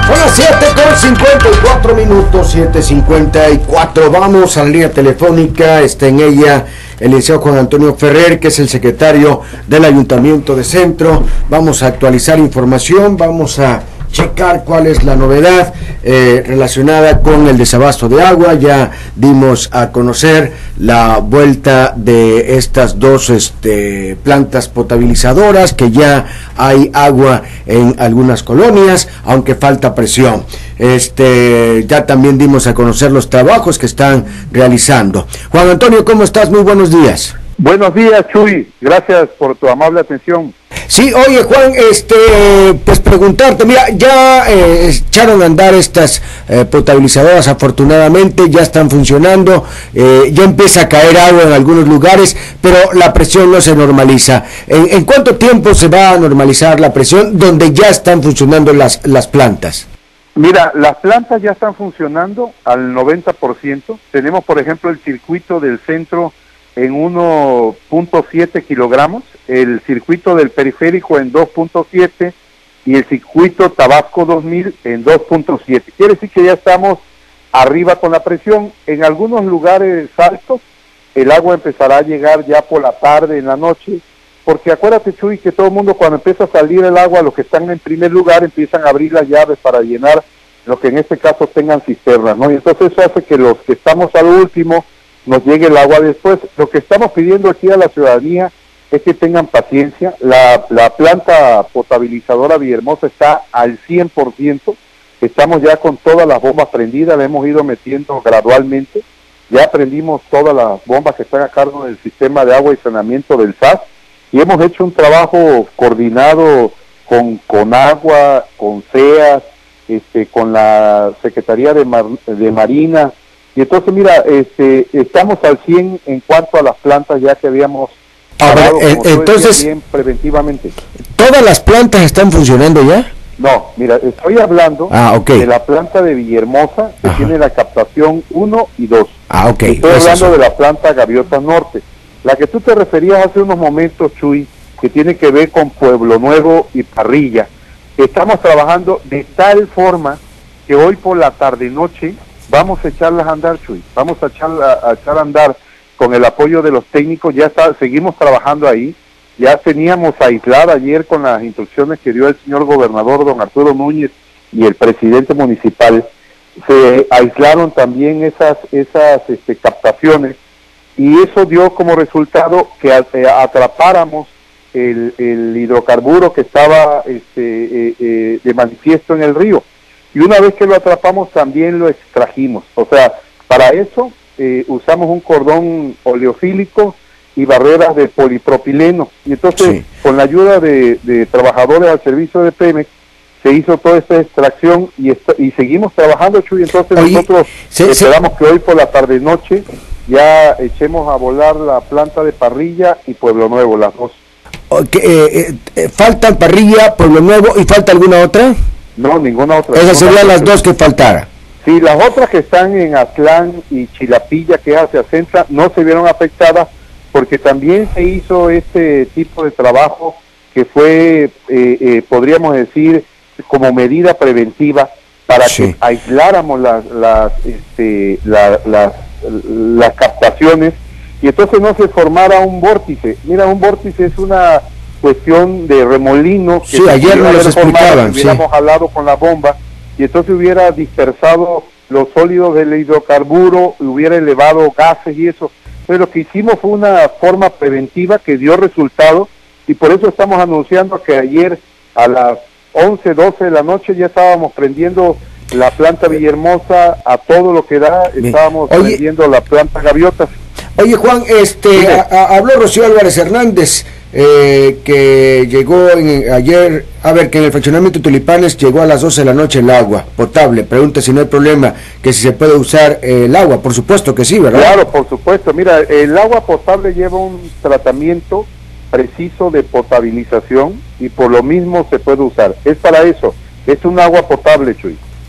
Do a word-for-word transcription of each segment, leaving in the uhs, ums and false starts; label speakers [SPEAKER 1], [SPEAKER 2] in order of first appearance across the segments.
[SPEAKER 1] Son las siete con cincuenta y cuatro minutos, siete cincuenta y cuatro. Vamos a la línea telefónica. Está en ella el licenciado Juan Antonio Ferrer, que es el secretario del Ayuntamiento de Centro. Vamos a actualizar información, vamos a checar cuál es la novedad eh, relacionada con el desabasto de agua. Ya dimos a conocer la vuelta de estas dos este, plantas potabilizadoras, que ya hay agua en algunas colonias, aunque falta presión. Este, ya también dimos a conocer los trabajos que están realizando. Juan Antonio, ¿cómo estás? Muy buenos días.
[SPEAKER 2] Buenos días, Chuy. Gracias por tu amable atención.
[SPEAKER 1] Sí, oye, Juan, este, pues preguntarte, mira, ya eh, echaron a andar estas eh, potabilizadoras, afortunadamente, ya están funcionando, eh, ya empieza a caer agua en algunos lugares, pero la presión no se normaliza. ¿En, en cuánto tiempo se va a normalizar la presión donde ya están funcionando las, las plantas?
[SPEAKER 2] Mira, las plantas ya están funcionando al noventa por ciento. Tenemos, por ejemplo, el circuito del centro en uno punto siete kilogramos, el circuito del periférico en dos punto siete y el circuito Tabasco dos mil en dos punto siete. Quiere decir que ya estamos arriba con la presión. En algunos lugares altos el agua empezará a llegar ya por la tarde, en la noche, porque acuérdate, Chuy, que todo el mundo, cuando empieza a salir el agua, los que están en primer lugar empiezan a abrir las llaves para llenar lo que en este caso tengan cisternas, ¿no? Y entonces eso hace que los que estamos al último nos llegue el agua después. Lo que estamos pidiendo aquí a la ciudadanía es que tengan paciencia. La, la planta potabilizadora Villahermosa está al cien por ciento, estamos ya con todas las bombas prendidas, la hemos ido metiendo gradualmente, ya prendimos todas las bombas que están a cargo del sistema de agua y saneamiento del S A S, y hemos hecho un trabajo coordinado con, con agua, con C E A S, este, con la Secretaría de, Mar, de Marina. Y entonces, mira, este, estamos al cien en cuanto a las plantas ya que habíamos
[SPEAKER 1] hablado, eh, entonces,
[SPEAKER 2] bien preventivamente.
[SPEAKER 1] ¿Todas las plantas están funcionando ya?
[SPEAKER 2] No, mira, estoy hablando
[SPEAKER 1] ah, okay.
[SPEAKER 2] de la planta de Villahermosa, que Ajá. tiene la captación uno y dos.
[SPEAKER 1] Ah, ok.
[SPEAKER 2] Estoy
[SPEAKER 1] pues
[SPEAKER 2] hablando
[SPEAKER 1] eso.
[SPEAKER 2] de la planta Gaviotas Norte. La que tú te referías hace unos momentos, Chuy, que tiene que ver con Pueblo Nuevo y Parrilla. Estamos trabajando de tal forma que hoy por la tarde-noche vamos a echarlas a andar, Chuy, vamos a echar a, a echar a andar con el apoyo de los técnicos. Ya está, seguimos trabajando ahí, ya teníamos aislada ayer con las instrucciones que dio el señor gobernador don Arturo Núñez y el presidente municipal, se aislaron también esas esas este, captaciones, y eso dio como resultado que atrapáramos el, el hidrocarburo que estaba este, eh, eh, de manifiesto en el río. Y una vez que lo atrapamos también lo extrajimos. O sea, para eso eh, usamos un cordón oleofílico y barreras de polipropileno. Y entonces, sí. con la ayuda de, de trabajadores al servicio de Pemex, se hizo toda esta extracción y, est y seguimos trabajando, Chuy. Entonces Oye, nosotros se, esperamos se... que hoy por la tarde-noche ya echemos a volar la planta de Parrilla y Pueblo Nuevo, las dos.
[SPEAKER 1] Okay, eh, eh, ¿faltan Parrilla, Pueblo Nuevo y falta alguna otra?
[SPEAKER 2] No, ninguna otra.
[SPEAKER 1] Esas serían las dos que faltaran.
[SPEAKER 2] Sí, las otras que están en Atlán y Chilapilla, que es hacia Centra, no se vieron afectadas porque también se hizo este tipo de trabajo que fue, eh, eh, podríamos decir, como medida preventiva para sí. que aisláramos las, las, este, la, las, las captaciones y entonces no se formara un vórtice. Mira, un vórtice es una cuestión de remolino que
[SPEAKER 1] sí, ayer nos lo explicaban,
[SPEAKER 2] si hubiéramos
[SPEAKER 1] sí.
[SPEAKER 2] jalado con la bomba y entonces hubiera dispersado los sólidos del hidrocarburo y hubiera elevado gases y eso. Entonces lo que hicimos fue una forma preventiva que dio resultado y por eso estamos anunciando que ayer a las once, doce de la noche ya estábamos prendiendo la planta Villahermosa a todo lo que da, estábamos Oye, prendiendo la planta Gaviotas.
[SPEAKER 1] Oye Juan, este a, a, habló Rocío Álvarez Hernández, eh, que llegó en, ayer, a ver, que en el fraccionamiento Tulipanes llegó a las doce de la noche el agua potable. Pregunta si no hay problema, que si se puede usar eh, el agua. Por supuesto que sí, ¿verdad?
[SPEAKER 2] Claro, por supuesto. Mira, el agua potable lleva un tratamiento preciso de potabilización y por lo mismo se puede usar. Es para eso, es un agua potable, Chuy.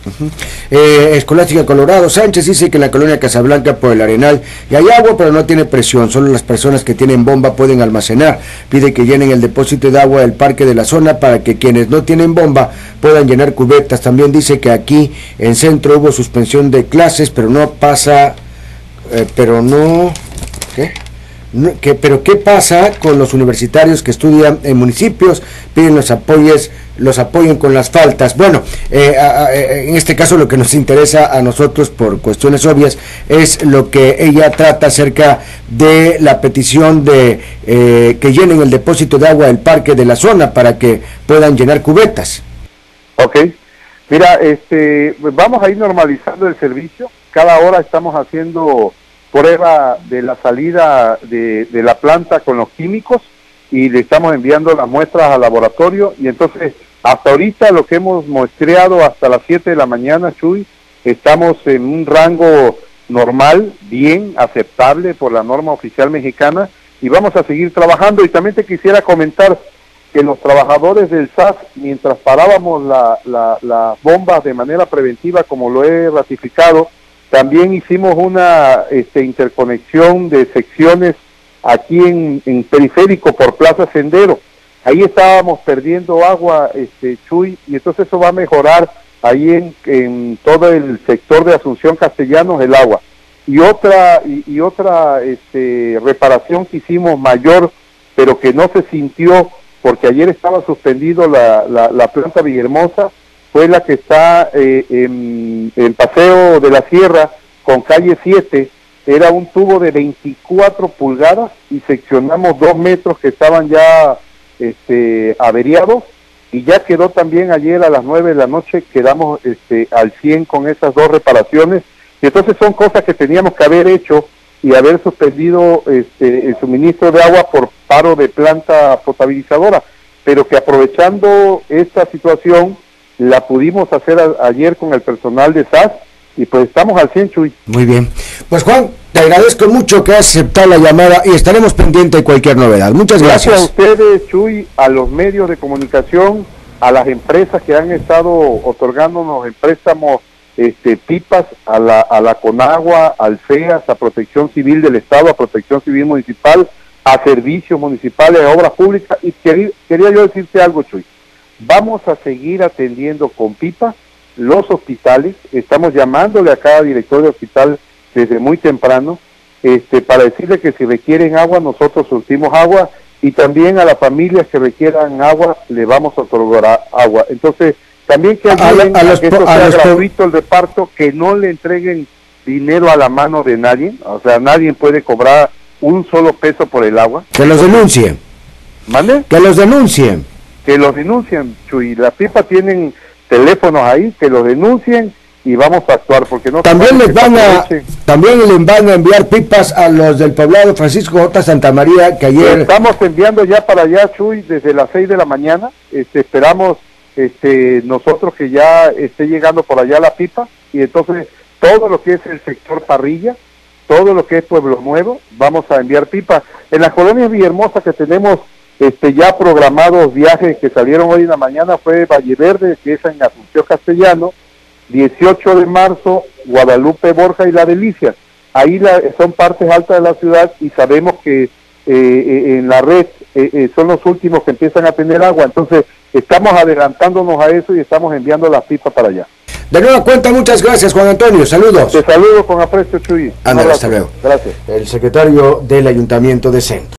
[SPEAKER 1] Uh-huh. eh, Escolástica Colorado Sánchez dice que en la colonia Casablanca por el Arenal y hay agua pero no tiene presión, solo las personas que tienen bomba pueden almacenar. Pide que llenen el depósito de agua del parque de la zona para que quienes no tienen bomba puedan llenar cubetas. También dice que aquí en Centro hubo suspensión de clases pero no pasa, eh, pero no, ¿qué? No, que, pero ¿qué pasa con los universitarios que estudian en municipios? Piden los apoyes, los apoyen con las faltas. Bueno, eh, a, a, en este caso lo que nos interesa a nosotros por cuestiones obvias es lo que ella trata acerca de la petición de eh, que llenen el depósito de agua del parque de la zona para que puedan llenar cubetas.
[SPEAKER 2] Ok, mira, este, vamos a ir normalizando el servicio. Cada hora estamos haciendo prueba de la salida de, de la planta con los químicos y le estamos enviando las muestras al laboratorio, y entonces hasta ahorita lo que hemos muestreado hasta las siete de la mañana, Chuy, estamos en un rango normal, bien, aceptable por la norma oficial mexicana, y vamos a seguir trabajando. Y también te quisiera comentar que los trabajadores del S A S, mientras parábamos la, la, las bombas de manera preventiva, como lo he ratificado, también hicimos una este, interconexión de secciones aquí en, en Periférico por Plaza Sendero. Ahí estábamos perdiendo agua, este, Chuy, y entonces eso va a mejorar ahí en, en todo el sector de Asunción Castellanos el agua. Y otra y, y otra este, reparación que hicimos mayor, pero que no se sintió porque ayer estaba suspendido la, la, la planta Villahermosa, fue la que está eh, en el Paseo de la Sierra con calle siete. Era un tubo de veinticuatro pulgadas y seccionamos dos metros que estaban ya este, averiados, y ya quedó también ayer a las nueve de la noche, quedamos este, al cien con esas dos reparaciones. Y entonces son cosas que teníamos que haber hecho y haber suspendido este, el suministro de agua por paro de planta potabilizadora, pero que aprovechando esta situación la pudimos hacer a, ayer con el personal de S A S, y pues estamos al cien, Chuy.
[SPEAKER 1] Muy bien. Pues Juan, te agradezco mucho que has aceptado la llamada y estaremos pendientes de cualquier novedad. Muchas gracias.
[SPEAKER 2] Gracias a ustedes, Chuy, a los medios de comunicación, a las empresas que han estado otorgándonos en préstamos este, pipas, a la, a la Conagua, al C E A S, a Protección Civil del Estado, a Protección Civil Municipal, a servicios municipales, a obras públicas. Y quería, quería yo decirte algo, Chuy. Vamos a seguir atendiendo con pipas los hospitales. Estamos llamándole a cada director de hospital desde muy temprano este, para decirle que si requieren agua, nosotros surtimos agua, y también a las familias que requieran agua, le vamos a otorgar agua. Entonces, también que ayuden a, a, a, los, a que esto sea gratuito el reparto, que no le entreguen dinero a la mano de nadie, o sea, nadie puede cobrar un solo peso por el agua.
[SPEAKER 1] Que los denuncien.
[SPEAKER 2] ¿Mande?
[SPEAKER 1] Que los denuncien.
[SPEAKER 2] Que los denuncien, Chuy. Las pipas tienen teléfonos ahí, que los denuncien y vamos a actuar, porque no
[SPEAKER 1] también les van a también les van a enviar pipas a los del poblado Francisco J. Santa María, que ayer
[SPEAKER 2] estamos enviando ya para allá, Chuy, desde las seis de la mañana. Este, esperamos este nosotros que ya esté llegando por allá la pipa, y entonces todo lo que es el sector Parrilla, todo lo que es Pueblo Nuevo, vamos a enviar pipas. En las colonias Villahermosa que tenemos este ya programados viajes que salieron hoy en la mañana, fue Valle Verde, que es en Asunción Castellano, dieciocho de marzo, Guadalupe Borja y La Delicia. Ahí la, son partes altas de la ciudad, y sabemos que eh, eh, en la red eh, eh, son los últimos que empiezan a tener agua. Entonces estamos adelantándonos a eso y estamos enviando las pipas para allá.
[SPEAKER 1] De nueva cuenta, muchas gracias, Juan Antonio. Saludos.
[SPEAKER 2] Te saludo con aprecio, Chuy.
[SPEAKER 1] Ándale, hasta luego.
[SPEAKER 2] Gracias.
[SPEAKER 1] El secretario del Ayuntamiento de Centro.